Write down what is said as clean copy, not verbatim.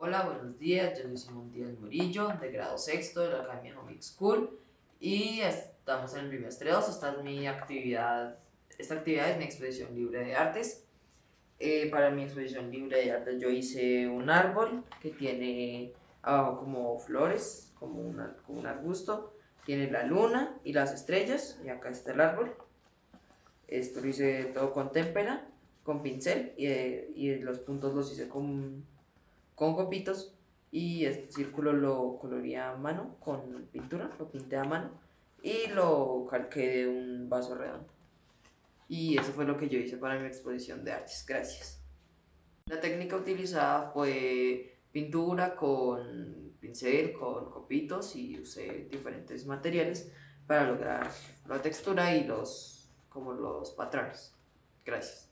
Hola, buenos días. Yo soy Simón Díaz Murillo, de grado sexto de la Academia Home School y estamos en el bimestre 2. Esta es mi actividad, esta actividad es mi exposición libre de artes. Para mi exposición libre de artes yo hice un árbol que tiene abajo como flores, como un arbusto. Tiene la luna y las estrellas y acá está el árbol. Esto lo hice todo con témpera, con pincel y los puntos los hice con copitos y este círculo lo coloreé a mano con pintura, lo pinté a mano y lo calqué de un vaso redondo. Y eso fue lo que yo hice para mi exposición de artes. Gracias. La técnica utilizada fue pintura con pincel, con copitos y usé diferentes materiales para lograr la textura y como los patrones. Gracias.